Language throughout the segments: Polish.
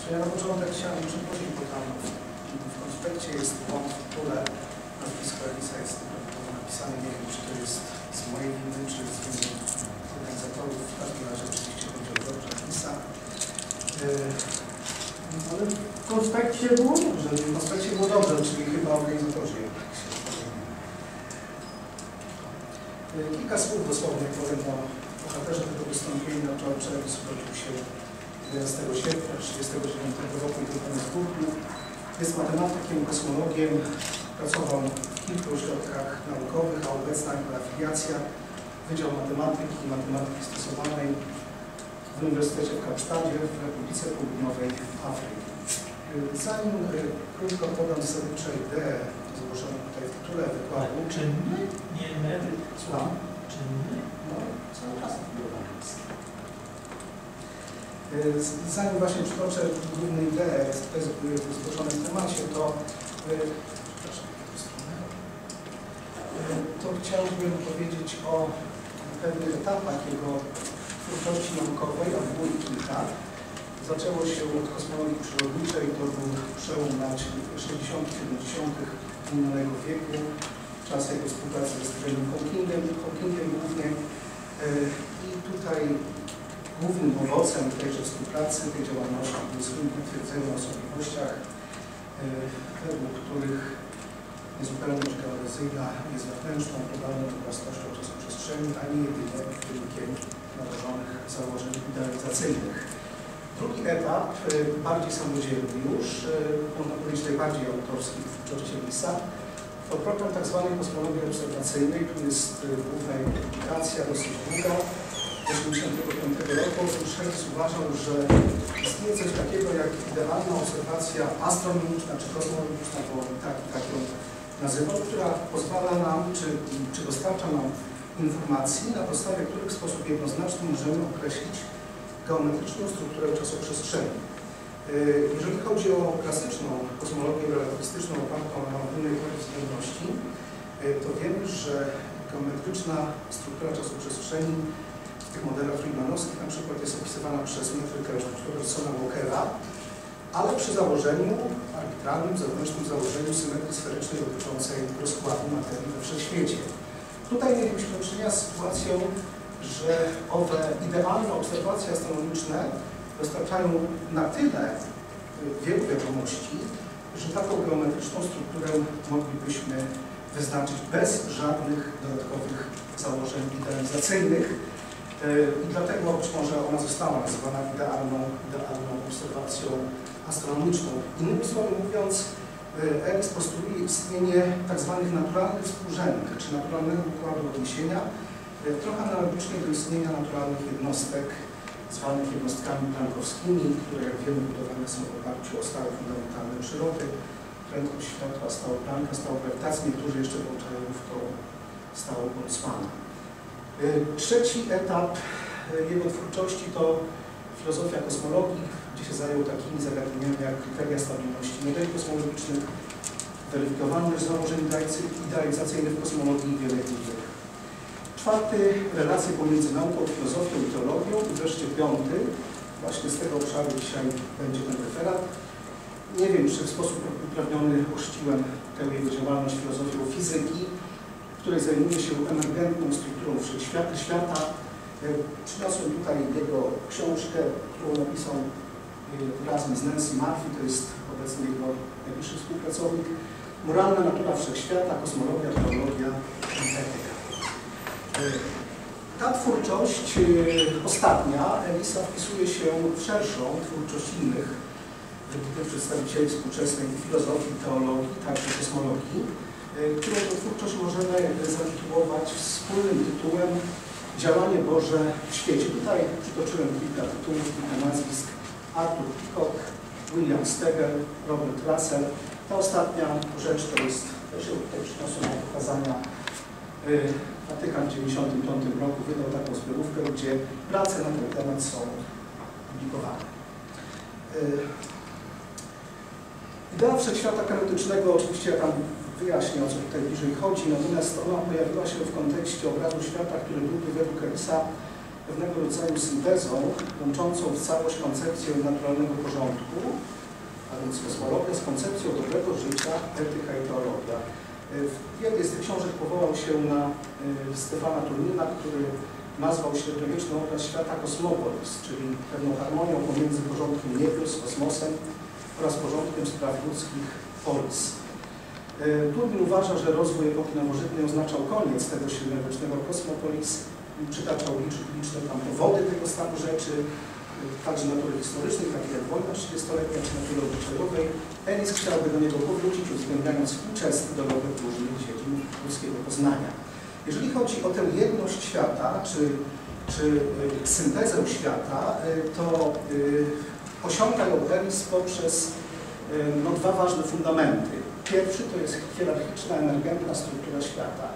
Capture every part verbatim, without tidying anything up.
To ja na początek chciałem przeprosić, bo tam w konspekcie jest błąd w tytule. Nazwisko Elisa jest napisane, nie wiem, czy to jest z mojej winy, czy z winy organizatorów. W każdym razie oczywiście chodzi o George'a Elisa. Ale w konspekcie było dobrze, w konspekcie było dobrze, czyli chyba organizatorzy jednak się powinni. Kilka słów dosłownie powiem o bohaterze tego wystąpienia. George Ellis urodził się jedenastego sierpnia tysiąc dziewięćset trzydziestego dziewiątego roku w Johannesburgu. Jest matematykiem, kosmologiem, pracował w kilku ośrodkach naukowych, a obecna jego afiliacja Wydział Matematyki i Matematyki Stosowanej w Uniwersytecie w Kapsztadzie w Republice Południowej Afryki. Zanim krótko podam zasadnicze idee zgłoszone tutaj w tytule wykładu. Czynny? Nie emeryt. Słucham? Czynny? No, cały czas wpływany jest. Zanim właśnie przytoczę główne idee zgłoszone w temacie, to, przepraszam, to chciałbym powiedzieć o pewnych etapach jego twórczości naukowej, a było ich kilka. Zaczęło się od kosmologii przyrodniczej, to był przełom lat sześćdziesiątych, siedemdziesiątych minionego wieku, czas jego współpracy ze Stephenem Hawkingiem, Hawkingiem głównie. I tutaj głównym owocem tejże współpracy, tej działalności były słynne twierdzenia o osobliwościach, według których niezupełnie geodezyjna jest wewnętrzną, globalną własnością czasoprzestrzeni, a nie jedynie wynikiem nałożonych założeń idealizacyjnych. Drugi etap, bardziej samodzielny już, można powiedzieć najbardziej autorski w twórczości Ellisa, to program tzw. kosmologii obserwacyjnej. Tu jest główna jego publikacja, dosyć długa, z tysiąc dziewięćset osiemdziesiątego piątego roku. Otóż Ellis uważał, że istnieje coś takiego jak idealna obserwacja astronomiczna czy kosmologiczna, bo tak, tak ją nazywał, która pozwala nam, czy, czy dostarcza nam informacji, na podstawie których w sposób jednoznaczny możemy określić geometryczną strukturę czasoprzestrzeni. Jeżeli chodzi o klasyczną kosmologię relatywistyczną opartą na ogólnej teorii względności, to wiemy, że geometryczna struktura czasoprzestrzeni w tych modelach friedmanowskich na przykład jest opisywana przez metrykę Robertsona Walkera, ale przy założeniu, arbitralnym, zewnętrznym założeniu symetrii sferycznej dotyczącej rozkładu materii we wszechświecie. Tutaj mieliśmy do czynienia z sytuacją, że owe idealne obserwacje astronomiczne dostarczają na tyle wielu wiadomości, że taką geometryczną strukturę moglibyśmy wyznaczyć bez żadnych dodatkowych założeń idealizacyjnych. I dlatego być może ona została nazywana idealną, idealną obserwacją astronomiczną. Innymi słowy mówiąc, Ellis postuluje istnienie tzw. naturalnych współrzędnych, czy naturalnego układu odniesienia, trochę analogicznie do istnienia naturalnych jednostek, zwanych jednostkami plankowskimi, które, jak wiemy, budowane są w oparciu o stałe fundamentalne przyrody, prędkość światła, stałe Plancka, stałą grawitację, niektórzy jeszcze włączają w to stałą Boltzmana. Trzeci etap jego twórczości to filozofia kosmologii, gdzie się zajął takimi zagadnieniami jak kryteria stabilności modeli kosmologicznych, weryfikowalność założeń idealizacyjnych w kosmologii i wiele innych. Czwarty, relacje pomiędzy nauką, filozofią i teologią. I wreszcie piąty, właśnie z tego obszaru dzisiaj będzie ten referat. Nie wiem, czy w sposób uprawniony uczciłem tę jego działalność filozofią fizyki, w której zajmuje się emergentną strukturą wszechświata. Przyniosłem tutaj jego książkę, którą napisał razem z Nancy Murphy, to jest obecnie jego najbliższy współpracownik. Moralna natura wszechświata, kosmologia, teologia i etyka. Ta twórczość ostatnia Ellisa wpisuje się w szerszą twórczość innych wybitnych przedstawicieli współczesnej filozofii, teologii, także kosmologii, którą tę twórczość możemy zatytułować wspólnym tytułem Działanie Boże w świecie. Tutaj przytoczyłem kilka tytułów, kilka nazwisk: Arthur Peacock, William Stegel, Robert Russell. Ta ostatnia rzecz to jest, też ją tutaj przyniosłem do pokazania. Watykan w tysiąc dziewięćset dziewięćdziesiątym piątym roku wydał taką zbiorówkę, gdzie prace na ten temat są publikowane. Idea wszechświata kanetycznego, oczywiście ja tam wyjaśnię, o co tutaj bliżej chodzi, natomiast ona pojawiła się w kontekście obrazu świata, który byłby według Ellisa pewnego rodzaju syntezą łączącą w całość koncepcję naturalnego porządku, a więc kosmologię z koncepcją dobrego życia, etyka i teologia. W jednej z tych książek powołał się na Stefana Turmina, który nazwał średniowieczny obraz świata kosmopolis, czyli pewną harmonią pomiędzy porządkiem niebios, kosmosem oraz porządkiem spraw ludzkich polis. Turmin uważa, że rozwój epoki nowożytnej oznaczał koniec tego średniowiecznego kosmopolis. Przytaczał liczne tam powody tego stanu rzeczy, także natury historycznej, takie jak wojna trzydziestoletnia czy natury obyczajowej. Ellis chciałby do niego powrócić, uwzględniając współczesny dorobek różnych dziedzin ludzkiego poznania. Jeżeli chodzi o tę jedność świata, czy, czy y, syntezę świata, y, to y, osiąga ją Ellis poprzez y, no, dwa ważne fundamenty. Pierwszy to jest hierarchiczna, emergentna struktura świata.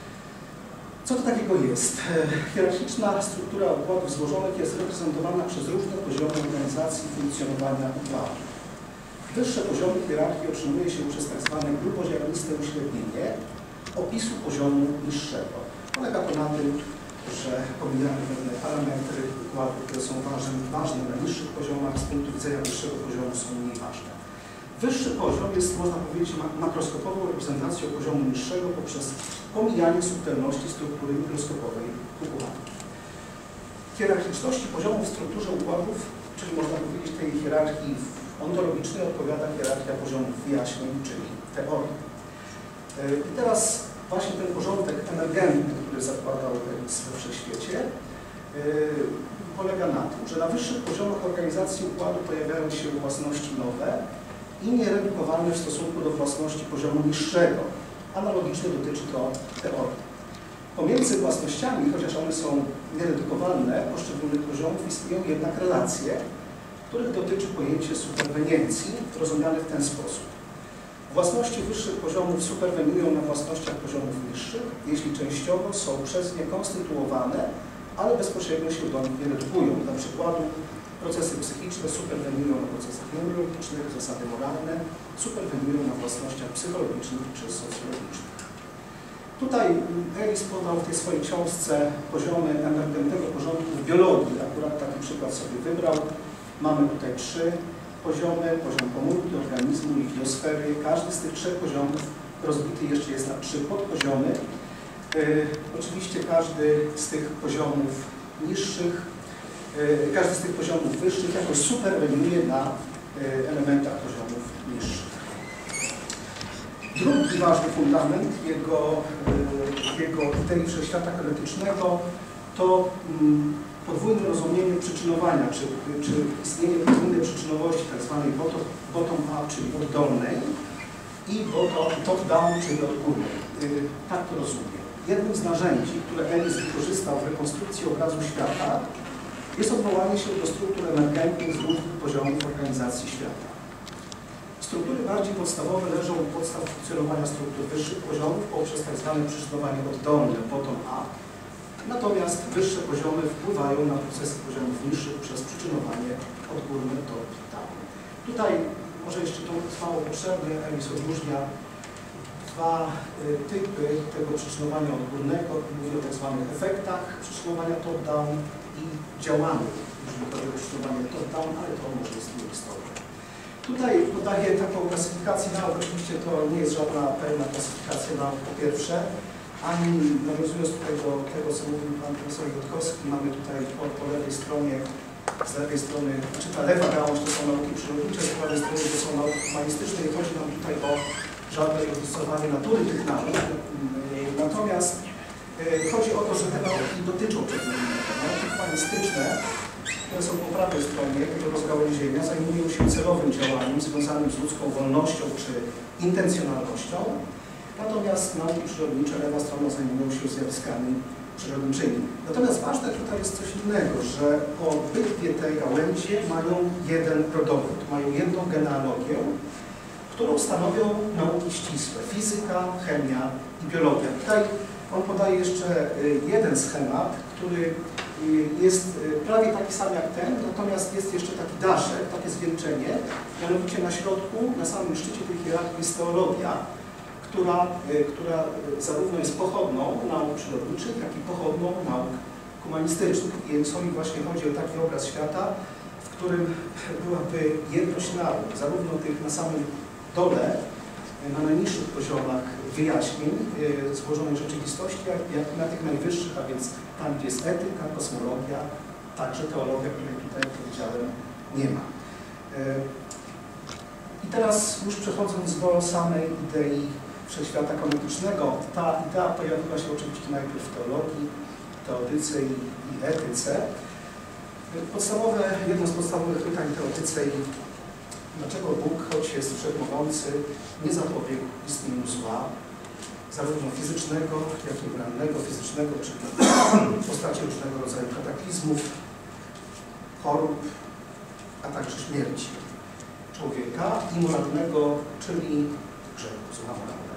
Co to takiego jest? Hierarchiczna struktura układów złożonych jest reprezentowana przez różne poziomy organizacji funkcjonowania układu. Wyższe poziomy hierarchii otrzymuje się przez tak zwane grupoziarniste uśrednienie opisu poziomu niższego. Polega to na tym, że pomijamy pewne parametry układu, które są ważne, ważne na niższych poziomach, z punktu widzenia wyższego poziomu są mniej ważne. Wyższy poziom jest, można powiedzieć, makroskopową reprezentacją poziomu niższego poprzez pomijanie subtelności struktury mikroskopowej układu. Hierarchiczności poziomów w strukturze układów, czyli można powiedzieć tej hierarchii ontologicznej, odpowiada hierarchia poziomów wyjaśnień, czyli teorii. I teraz właśnie ten porządek emergentny, który zakładał Ellis we wszechświecie, polega na tym, że na wyższych poziomach organizacji układu pojawiają się własności nowe i nieredukowalne w stosunku do własności poziomu niższego. Analogicznie dotyczy to teorii. Pomiędzy własnościami, chociaż one są nieredukowalne poszczególnych poziomów, istnieją jednak relacje, których dotyczy pojęcie superweniencji, rozumiane w ten sposób. Własności wyższych poziomów superweniują na własnościach poziomów niższych, jeśli częściowo są przez nie konstytuowane, ale bezpośrednio się do nich nie redukują. Dla przykładu procesy psychiczne superweniują na procesach neurologicznych, zasady moralne superweniują na własnościach psychologicznych czy socjologicznych. Tutaj Ellis podał w tej swojej książce poziomy emergentnego porządku w biologii. Akurat taki przykład sobie wybrał. Mamy tutaj trzy poziomy, poziom komórki, organizmu i biosfery. Każdy z tych trzech poziomów rozbity jeszcze jest na trzy podpoziomy. Yy, oczywiście każdy z tych poziomów niższych, yy, każdy z tych poziomów wyższych jakoś superweniuje na yy, elementach poziomów niższych. Drugi ważny fundament jego, yy, jego idei wszechświata kinetycznego to yy, podwójne rozumienie przyczynowania, czy, czy istnienie podwójnej przyczynowości, tak zwanej bottom-up, czyli oddolnej, i top-down, czyli odgórnej. Yy, tak to rozumiem. Jednym z narzędzi, które Ellis wykorzystał w rekonstrukcji obrazu świata, jest odwołanie się do struktur emergentnych z różnych poziomów organizacji świata. Struktury bardziej podstawowe leżą u podstaw funkcjonowania struktur wyższych poziomów poprzez tak zwane przyczynowanie oddolne, bottom-up. Natomiast wyższe poziomy wpływają na procesy poziomów niższych przez przyczynowanie odgórne top-down. Tutaj może jeszcze to jest mało potrzebne, Ellis odróżnia dwa y, typy tego przyczynowania odgórnego. Mówi o tak zwanych efektach przyczynowania top-down i działaniu, jeżeli chodzi o przyczynowanie top-down, ale to może jest inna historia. Tutaj podaję taką klasyfikację nauk. Oczywiście to nie jest żadna pełna klasyfikacja nauk, po pierwsze. Ani nawiązując tutaj do tego, co mówił pan profesor Jutkowski, mamy tutaj po, po lewej stronie, z lewej strony, znaczy ta lewa gałąź to są nauki przyrodnicze, z prawej strony to są nauki humanistyczne i chodzi nam tutaj o żadne opisywanie natury tych nauk. Natomiast y, chodzi o to, że te nauki dotyczą czegoś innego. Nauki humanistyczne, które są po prawej stronie tego rozgałęzienia, zajmują się celowym działaniem związanym z ludzką wolnością czy intencjonalnością. Natomiast nauki przyrodnicze, lewa strona, zajmują się zjawiskami przyrodniczymi. Natomiast ważne tutaj jest coś innego, że obydwie te gałęzie mają jeden rodowód, mają jedną genealogię, którą stanowią nauki ścisłe: fizyka, chemia i biologia. Tutaj on podaje jeszcze jeden schemat, który jest prawie taki sam jak ten, natomiast jest jeszcze taki daszek, takie zwieńczenie, mianowicie na środku, na samym szczycie tej hierarchii jest teologia, Która, która zarówno jest pochodną nauk przyrodniczych, jak i pochodną nauk humanistycznych. I Jensowi właśnie chodzi o taki obraz świata, w którym byłaby jedność narodu, zarówno tych na samym dole, na najniższych poziomach wyjaśnień yy, złożonej rzeczywistości, jak, jak i na tych najwyższych, a więc tam, gdzie jest etyka, kosmologia, także teologia, której tutaj, jak powiedziałem, nie ma. Yy, I teraz już przechodząc do samej idei wszechświata kanonycznego, ta idea pojawiła się oczywiście najpierw w teologii, teotyce i, i etyce. Podstawowe, jedno z podstawowych pytań teotyce i dlaczego Bóg, choć jest wszechmogący, nie zapobiegł istnieniu zła, zarówno fizycznego, jak i moralnego, fizycznego, czyli w postaci różnego rodzaju kataklizmów, chorób, a także śmierci człowieka, i moralnego, czyli grzechu, zła moralnego.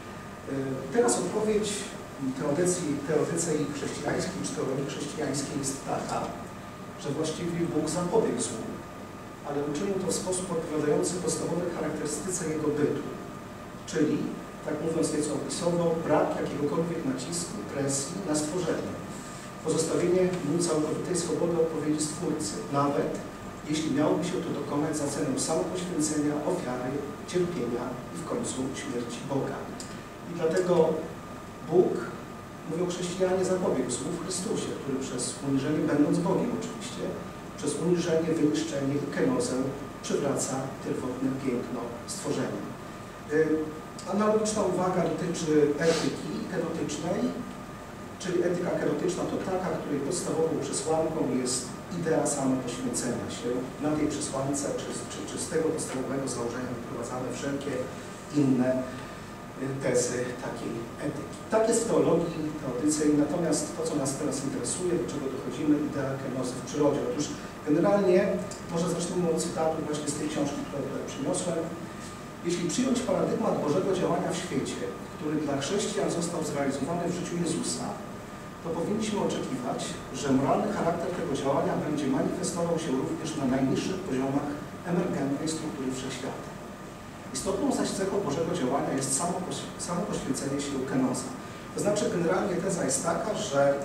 Teraz odpowiedź teotyce, teotyce i chrześcijańskiej, czy teologii chrześcijańskiej jest taka, że właściwie Bóg zapobiegł złu, ale uczynił to w sposób odpowiadający podstawowej charakterystyce jego bytu, czyli, tak mówiąc nieco opisowo, brak jakiegokolwiek nacisku, presji na stworzenie, pozostawienie mu całkowitej swobody odpowiedzi Stwórcy, nawet jeśli miałoby się to dokonać za cenę samopoświęcenia, ofiary, cierpienia i w końcu śmierci Boga. I dlatego Bóg, mówią chrześcijanie, zapobiegł złu w Chrystusie, który przez uniżenie, będąc Bogiem oczywiście, przez uniżenie, wyniszczenie i kenozę przywraca pierwotne piękno stworzenia. Analogiczna uwaga dotyczy etyki kenotycznej, czyli etyka kenotyczna to taka, której podstawową przesłanką jest idea samopoświęcenia się. Na tej przesłance, czy, czy, czy z tego podstawowego założenia wyprowadzane wszelkie inne tezy takiej etyki. Tak jest w teologii, teotyce, natomiast to, co nas teraz interesuje, do czego dochodzimy, idea kenozy w przyrodzie. Otóż generalnie, może zacznijmy od cytatu właśnie z tej książki, którą tutaj przyniosłem. Jeśli przyjąć paradygmat Bożego działania w świecie, który dla chrześcijan został zrealizowany w życiu Jezusa, to powinniśmy oczekiwać, że moralny charakter tego działania będzie manifestował się również na najniższych poziomach emergentnej struktury wszechświata. Istotną zaś cechą Bożego działania jest samo, samo poświęcenie się kenoza. To znaczy, generalnie teza jest taka, że e,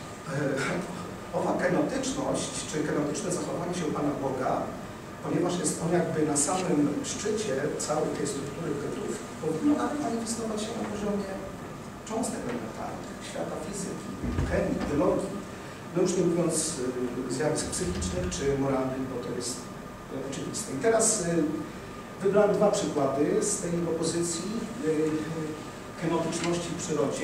owa kenotyczność, czy kenotyczne zachowanie się Pana Boga, ponieważ jest on jakby na samym szczycie całej tej struktury bytów, powinno manifestować się na poziomie cząstek elementarnych, świata fizyki, chemii, biologii, no już nie mówiąc y, zjawisk psychicznych czy moralnych, bo to jest y, oczywiste. I teraz y, wybrałem dwa przykłady z tej opozycji y, kenotyczności w przyrodzie.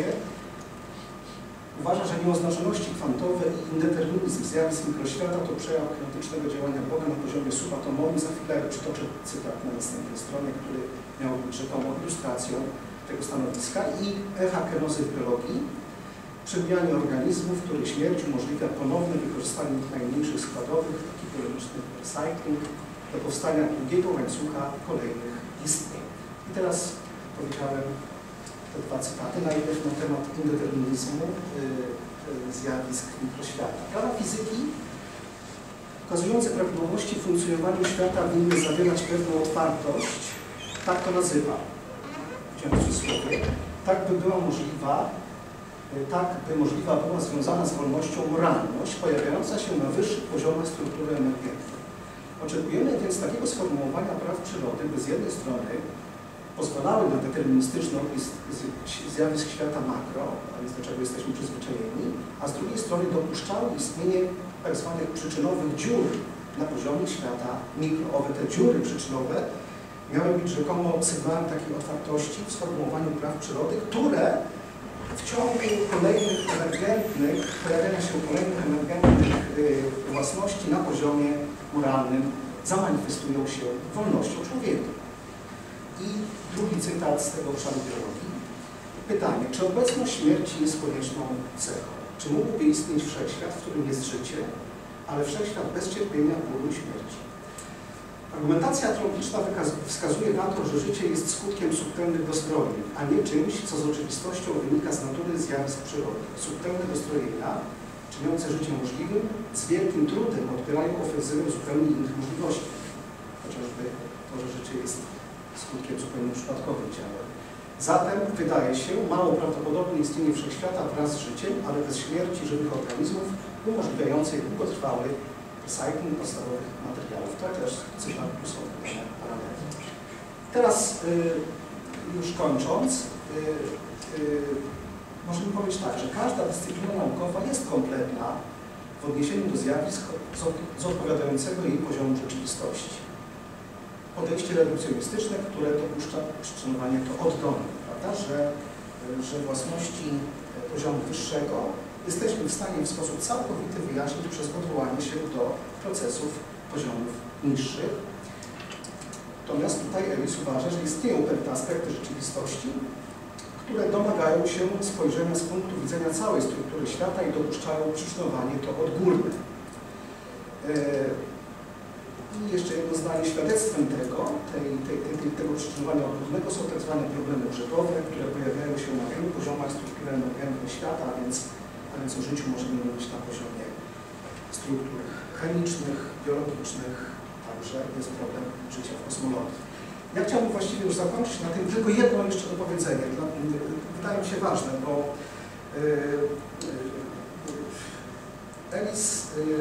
Uważa, że nieoznaczoności kwantowe i indeterminizm zjawisk mikroświata to przejaw kenotycznego działania Boga na poziomie subatomowym. Za chwilę przytoczę cytat na następnej stronie, który miał być rzekomo ilustracją tego stanowiska, i echa kenozy w biologii, przemianie organizmów, których śmierć umożliwia ponowne wykorzystanie ich najmniejszych składowych, taki biologiczny recycling, do powstania długiego łańcucha kolejnych istnień. I teraz powiedziałem te dwa cytaty, najpierw na temat indeterminizmu yy, yy, zjawisk mikroświata. Prawa fizyki ukazujące prawidłowości w funkcjonowaniu świata winny zawierać pewną otwartość, tak to nazywa, w cudzysłowie, tak by była możliwa, tak by możliwa była związana z wolnością moralność, pojawiająca się na wyższych poziomach struktury emergentnej. Oczekujemy więc takiego sformułowania praw przyrody, by z jednej strony pozwalały na deterministyczny opis zjawisk świata makro, a więc do czego jesteśmy przyzwyczajeni, a z drugiej strony dopuszczały istnienie tak zwanych przyczynowych dziur na poziomie świata mikro. Owe te dziury przyczynowe miały być rzekomo sygnałem takiej otwartości w sformułowaniu praw przyrody, które w ciągu kolejnych emergentnych, pojawiania się kolejnych emergentnych yy, własności na poziomie moralnym zamanifestują się wolnością człowieka. I drugi cytat z tego obszaru biologii. Pytanie, czy obecność śmierci jest konieczną cechą? Czy mógłby istnieć wszechświat, w którym jest życie, ale wszechświat bez cierpienia, bólu i śmierci? Argumentacja teologiczna wskazuje na to, że życie jest skutkiem subtelnych dostrojeń, a nie czymś, co z rzeczywistością wynika z natury zjawisk przyrody. Subtelne dostrojenia, czyniące życie możliwym, z wielkim trudem odbierają ofensywę zupełnie innych możliwości. Chociażby to, że życie jest skutkiem zupełnie przypadkowych działań Zatem, wydaje się, mało prawdopodobne istnienie wszechświata wraz z życiem, ale bez śmierci żywych organizmów umożliwiającej długotrwały recycling podstawowych materiałów. To też coś na plus są parametry. Teraz, y, już kończąc, y, y, możemy powiedzieć tak, że każda dyscyplina naukowa jest kompletna w odniesieniu do zjawisk z, z odpowiadającego jej poziomu rzeczywistości. Podejście redukcjonistyczne, które dopuszcza przyczynowanie to oddolne, prawda, że, że własności poziomu wyższego jesteśmy w stanie w sposób całkowity wyjaśnić przez odwołanie się do procesów poziomów niższych. Natomiast tutaj Ellis uważa, że istnieją pewne aspekty rzeczywistości, które domagają się spojrzenia z punktu widzenia całej struktury świata i dopuszczają przyczynowanie to odgórne. I jeszcze jedno zdanie, świadectwem tego, tej, tej, tej, tego przyczynowania odgórnego są tak zwane problemy grzybowe, które pojawiają się na wielu poziomach struktury endogennej świata, a więc, a więc o życiu możemy mówić na poziomie struktur chemicznych, biologicznych, także jest problem życia w kosmologii. Ja chciałbym właściwie już zakończyć na tym tylko jedno jeszcze do powiedzenia. Wydaje mi się ważne, bo Ellis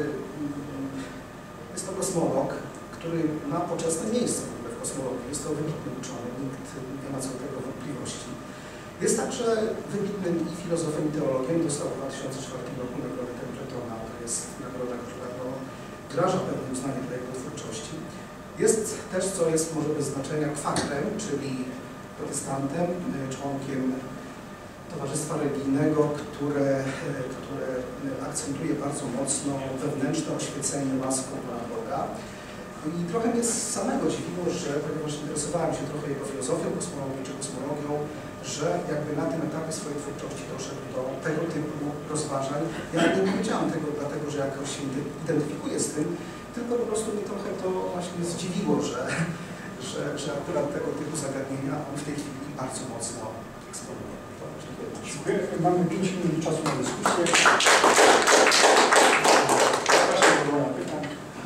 jest to kosmolog, który ma poczesne miejsce w ogóle w kosmologii. Jest to wybitny uczony, nikt nie ma co do tego wątpliwości. Jest także wybitnym i filozofem, i teologiem. Dostał w dwa tysiące czwartym roku nagrodę Templetona. To jest nagroda, która no, wyraża pewne uznanie dla jego twórczości. Jest też, co jest może bez znaczenia, kwakrem, czyli protestantem, członkiem Towarzystwa Religijnego, które, które akcentuje bardzo mocno wewnętrzne oświecenie łaską Pana Boga. I trochę mnie samego dziwiło, że ponieważ interesowałem się trochę jego filozofią kosmologii czy kosmologią, że jakby na tym etapie swojej twórczości doszedł do tego typu rozważań. Ja nie powiedziałam tego dlatego, że jakoś się identyfikuję z tym, tylko po prostu mnie trochę to właśnie zdziwiło, że, że, że akurat tego typu zagadnienia on w tej chwili bardzo mocno eksponuje. Dziękuję. Mamy pięć minut czasu na dyskusję. Zapraszam do zadania pytań.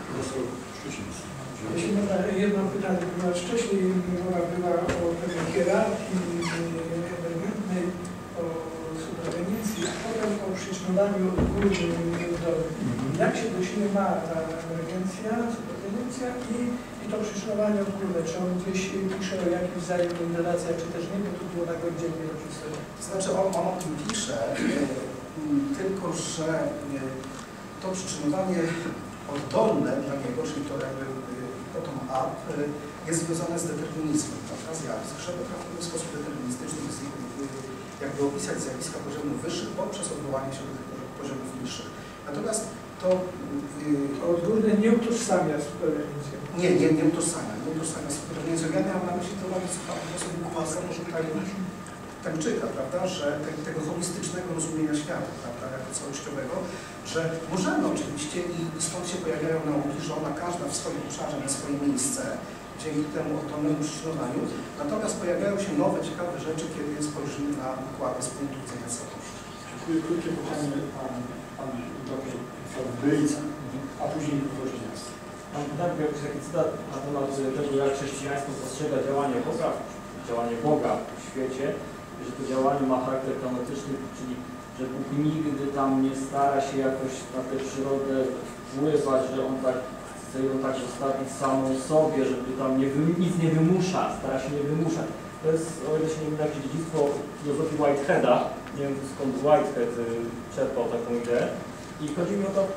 Jeśli można jedno pytanie, ponieważ wcześniej mowa była o pewnej hierarchii emergentnej, o suprawencji, a potem o przyczynowaniu górnym i dolnym. Jak się do siebie ma ta emergencja, suprawencja i, i to przyczynowanie odgórne? Czy on gdzieś pisze o jakichś wzajemnych relacjach, czy też nie, bo to było tak oddzielnie napisane? To znaczy on, on o tym pisze, tylko że to przyczynowanie oddolne dla niego, czyli to jakby bottom-up, jest związane z determinizmem, prawda, zjawisk, że potrafimy w sposób deterministyczny jakby opisać zjawiska poziomów wyższych poprzez odwołanie się do tych poziomów niższych. Natomiast to... Yy, odgórne nie utożsamia z superwencją. Nie, nie, nie utożsamia, nie utożsamia z superwencją. Ja miałem na myśli to nawet sposób układu, może tutaj Tańczyka, prawda, że te, tego holistycznego rozumienia świata, prawda, jako całościowego, że możemy oczywiście i stąd się pojawiają nauki, że ona każda w swoim obszarze ma swoje miejsce, dzięki temu oddolnemu przyczynowaniu, natomiast pojawiają się nowe, ciekawe rzeczy, kiedy spojrzymy na układy z punktu widzenia całości. Dziękuję. Krótkie pytanie pan, pan doktor Bylica, a później proszę nas. Mam pytanie, jakiś taki cytat na temat tego, jak chrześcijaństwo postrzega działanie Boga, działanie Boga w świecie, że to działanie ma charakter kanonistyczny, czyli że Bóg nigdy tam nie stara się jakoś na tę przyrodę wpływać, że On tak chce ją tak zostawić samą sobie, żeby tam nie, nic nie wymusza, stara się nie wymuszać. To jest, o ile się nie wiem, jakieś dziedzictwo filozofii Whiteheada, nie wiem skąd Whitehead czerpał taką ideę. I chodzi mi o to,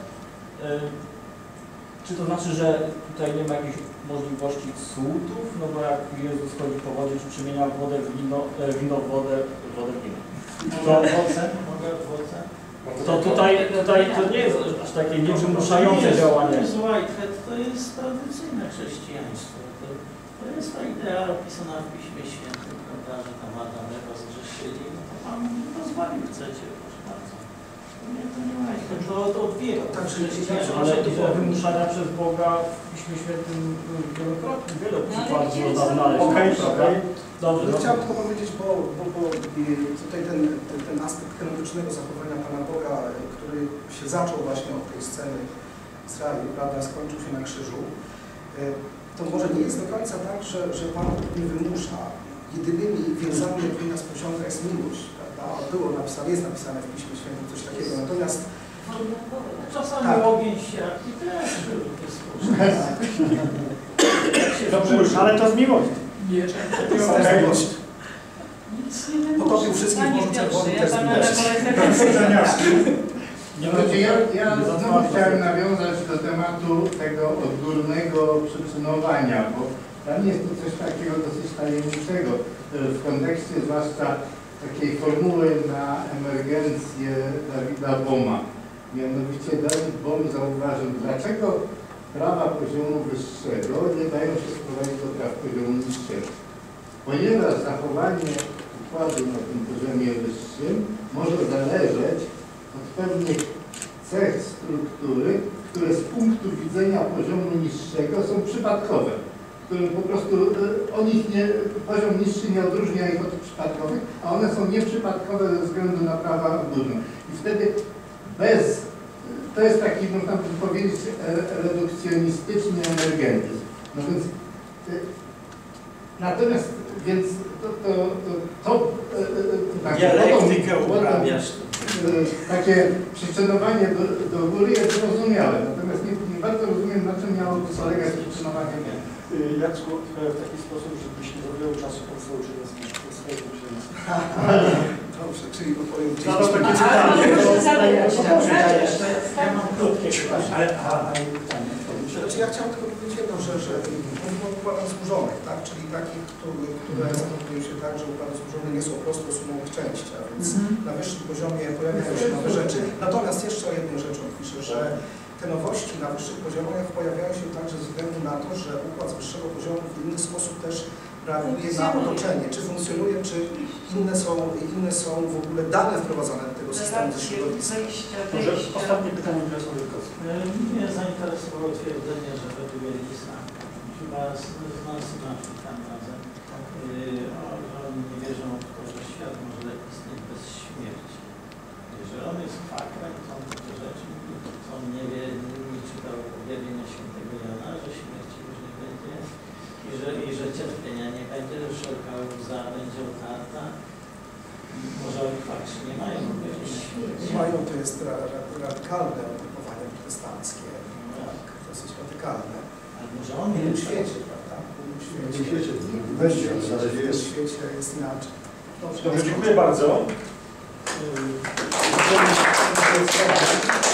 czy to znaczy, że tutaj nie ma jakichś możliwości cudów, no bo jak Jezus chodzi po wodzie, czy przemienia wodę w wino, wino w wodę, wodę w wino. To, Mogę owoce? to tutaj, tutaj to nie jest aż takie niewymuszające działanie. Whitehead to jest tradycyjne chrześcijaństwo. To, to jest ta idea opisana w Piśmie Świętym, prawda, że tam Adam Ewa zgrzeszyli, no to Pan rozwalił, chcecie, proszę bardzo. Nie, to nie ma, to od, od wieku. Tak, ale idea wymuszania przez Boga w Piśmie Świętym wielokrotnie, wiele przykładów można znaleźć. Okej, okej. Dobrze, no, chciałem tylko powiedzieć, bo, bo, bo tutaj ten, ten, ten aspekt kanonicznego zachowania Pana Boga, który się zaczął właśnie od tej sceny Izraela, prawda, skończył się na krzyżu, to może nie jest do końca tak, że, że Pan Bóg nie wymusza. jedynymi więzami, jakie nas pociąga, jest miłość, prawda? Było napisane, jest napisane w Piśmie Świętym coś takiego, natomiast Czasami tak. ogień siarki też jest Dobrze, ale to z miłości. Miecza. miłość. Nic nie wymuszę. Potopił wszystkich Panie w Morzu Piotrze, Czerwonym ja też tam zmieniać. na Znaczy ja, ja znowu chciałem nawiązać do tematu tego odgórnego przyczynowania, bo dla mnie jest to coś takiego dosyć tajemniczego w kontekście zwłaszcza takiej formuły na emergencję Dawida Bohma. Mianowicie Dawid Bohm zauważył, dlaczego prawa poziomu wyższego nie dają się sprowadzić do praw poziomu niższego. Ponieważ zachowanie układu na tym poziomie wyższym może zależeć od pewnych cech struktury, które z punktu widzenia poziomu niższego są przypadkowe, które po prostu o nich nie, poziom niższy nie odróżnia ich od przypadkowych, a one są nieprzypadkowe ze względu na prawa ogólne. I wtedy bez, to jest taki, można by powiedzieć, redukcjonistyczny emergentyzm. No więc, natomiast, więc to, to, to, to tak, dialektykę uprawiasz. Takie przyczynowanie do, do góry jest zrozumiałe, natomiast nie, nie bardzo rozumiem, na czym miało polegać przyczynowanie. Jacku, w taki sposób, żebyś nie zrobił czasu podstawu swojego księstwa. Dobrze, czyli opowiem gdzieś. Zadał takie Ale pytanie. proszę zadać. Ja mam krótkie pytanie. Ale, a, ale pytanie. Znaczy ja chciałem tylko powiedzieć jedną rzecz, że układów zburzonych, tak? Czyli takich, które, które zachowują się tak, że układy zburzone nie są prosto sumą ich części, a więc na wyższym poziomie pojawiają się nowe rzeczy. Natomiast jeszcze o jednej rzeczy odpiszę, że te nowości na wyższych poziomach pojawiają się także ze względu na to, że układ z wyższego poziomu w inny sposób też reaguje na otoczenie, czy funkcjonuje, czy inne są, inne są w ogóle dane wprowadzane do tego systemu ze środowiska. Może ostatnie pytanie profesor Wykowski. Mnie zainteresowało twierdzenie, że według Elisa, chyba z, z Nancy tam razem, yy, że oni nie wierzą w to, że świat może istnieć bez śmierci. Że on jest faktem, to on takie rzeczy, co on nie wie, nie czytał objawienia świętego Jana, że śmierci już nie będzie i że, i że cierpienia nie będzie, że wszelka łza będzie otarta. Może oni faktycznie nie mają objawienia śmierci. Mają, to jest ra, ra, radykalne ugrupowania protestanckie, tak, dosyć radykalne. Ale może on W nie innym wie, świecie, prawda? W innym świecie. W świecie, Weźcie, w świecie jest inaczej. Dobrze, dziękuję bardzo. Yy,